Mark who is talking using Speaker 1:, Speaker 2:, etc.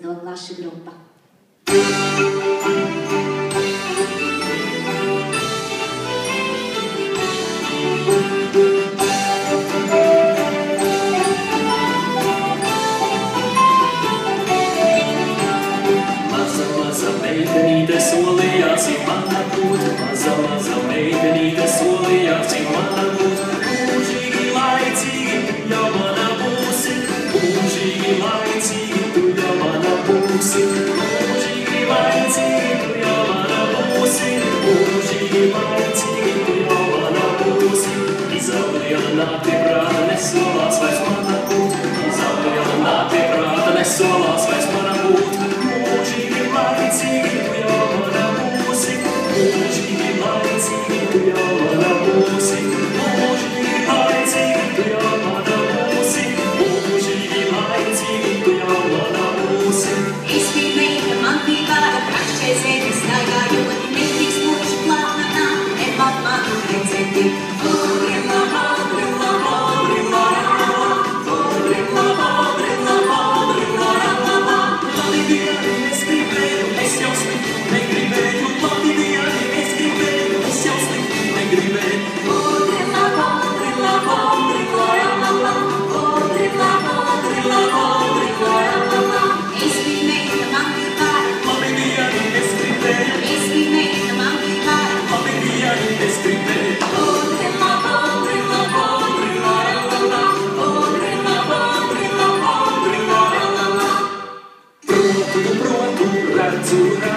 Speaker 1: lascia gruppa.
Speaker 2: Maza meitenīte solījās, ja mana būt. Maza meitenīte solījās, ja mana būt. Mūžīgi laicīgi, tu jau mana būsi. Mūžīgi laicīgi, tu jau mana būsi. Mūžīgi laicīgi, tu jau mana būsi. Mūžīgi laicīgi, tu jau mana būsi. Izaugliela nāk pie prāta, nesolās vairs mana būt. Izaugliela nāk pie prāta, nesolās vairs mana būt. Mūžīgi laicīgi, tu jau mana būsi. Mūžīgi laicīgi, tu jau mana būsi. Mūžīgi laicīgi, tu jau mana būsi. Mūžīgi laicīgi, tu jau mana būsi.
Speaker 1: Es biju meita, man bija vārda, prakšķēzēt, es staigāju, bet nedrīkst mūžu klāt manā, nepat manu redzēti. Brilla, brilla, brilla, brilla, brilla, brilla, labi dienu, es gribēju, es jau sliktu negribēju. Labi dienu, es gribēju, es jau sliktu negribēju. Brilla, brilla, brilla, brilla, brilla, es biju meita, man bija vārda.
Speaker 2: Labi dienu, es gribēju,
Speaker 1: Es biju meita, man bija vārda.
Speaker 2: labi dienu, es gribēju. Protu, redzu,